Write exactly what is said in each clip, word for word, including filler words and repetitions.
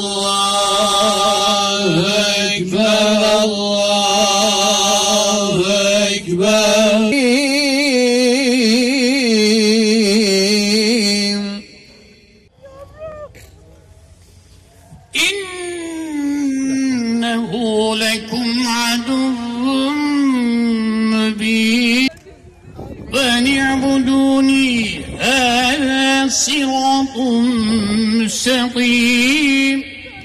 Allahu Ekber, Allahu Ekber. İnnehu lekum aduwwun mübin ve ni'buduni hâzâ sıratun müstakîm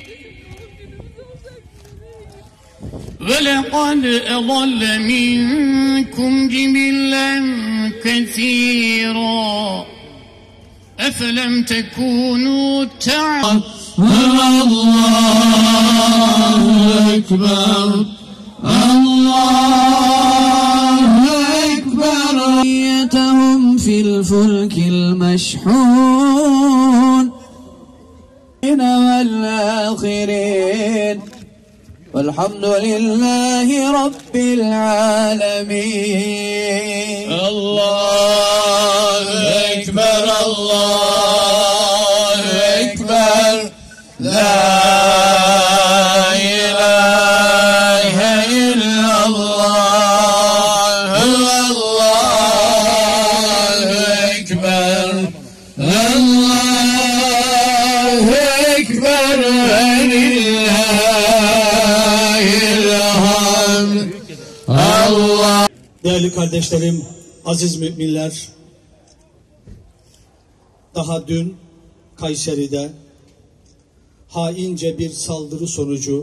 ve lekad edalle minkum cibillen kethîrâ efelem tekûnû ta'lamun. Allahu Ekber, Allahu Ekber. يتهم في الفلك المشحون والآخرين والحمد لله رب العالمين. الله أكبر، الله أكبر. لا إله إلا الله، الله أكبر، الله أكبر ولله الحمد. الله. Değerli kardeşlerim, aziz müminler, daha dün Kayseri'de haince bir saldırı sonucu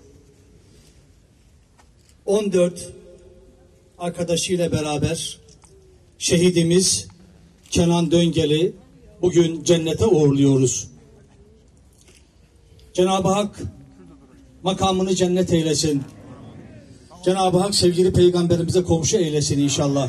on dört arkadaşıyla beraber şehidimiz Kenan Döngel'i bugün cennete uğurluyoruz. Cenab-ı Hak makamını cennet eylesin. Cenab-ı Hak sevgili peygamberimize komşu eylesin inşallah.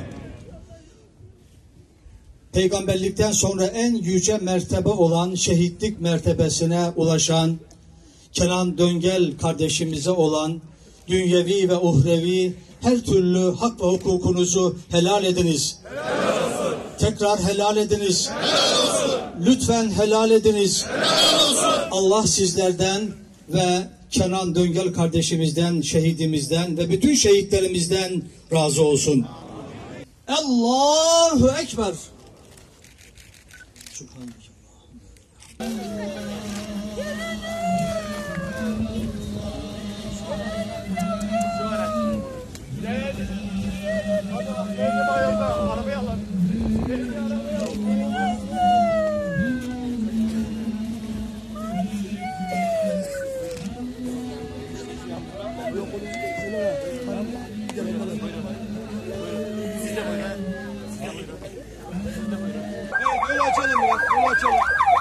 Peygamberlikten sonra en yüce mertebe olan şehitlik mertebesine ulaşan Kenan Döngel kardeşimize olan dünyevi ve uhrevi her türlü hak ve hukukunuzu helal ediniz. Helal olsun. Tekrar helal ediniz. Helal olsun. Lütfen helal ediniz. Helal olsun. Allah sizlerden ve Kenan Döngel kardeşimizden, şehidimizden ve bütün şehitlerimizden razı olsun. Allahu Ekber. Böyle açalım biraz, böyle açalım.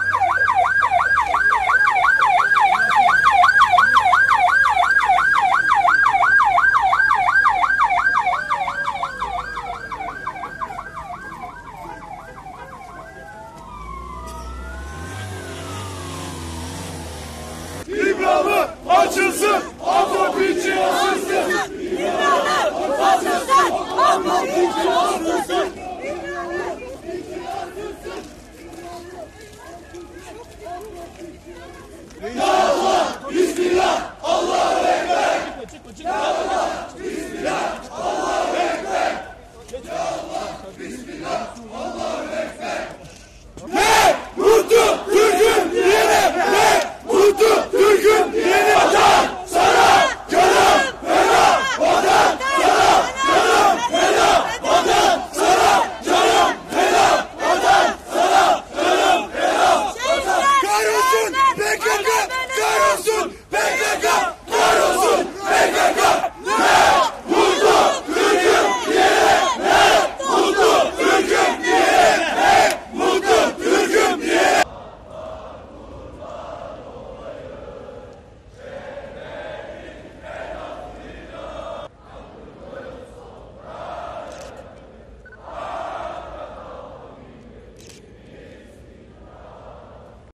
İmamı açılsın, Atatürk'ü asılsın. İmamı açılsın, Atatürk'ü asılsın. Ya Allah, Bismillah, Allahu Ekber. Ya Allah, Bismillah, Allahu Ekber. Ya Allah, Bismillah, Allahu Ekber. Ne mutlu Türk'üm diyene, ne mutlu Türk'üm diyene. Vatan sana canım feda, vatan sana canım feda, vatan sana canım feda, vatan sana canım feda. Kahrolsun P K K, kahrolsun